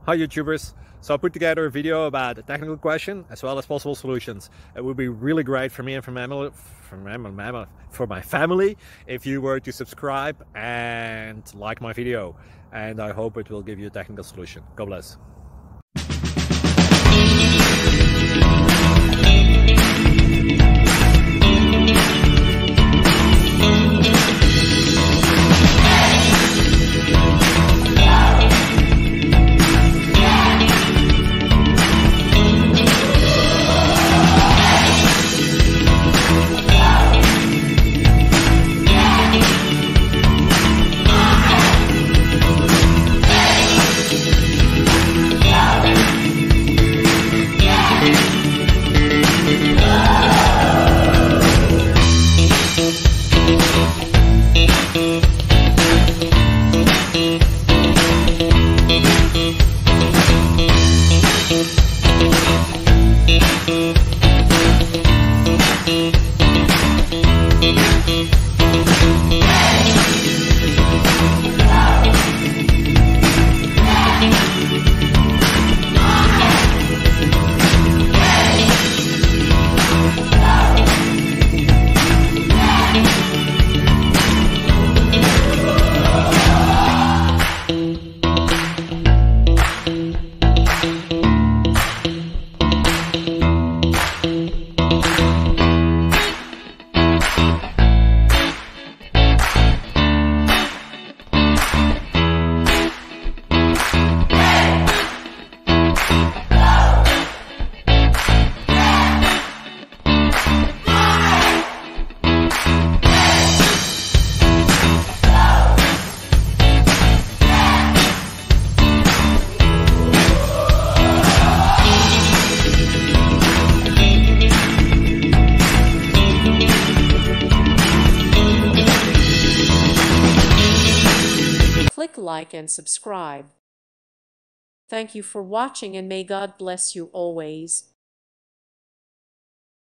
Hi YouTubers! So I put together a video about a technical question as well as possible solutions. It would be really great for me and for my family if you were to subscribe and like my video, and I hope it will give you a technical solution. God bless. Click like and subscribe. Thank you for watching, and may God bless you always.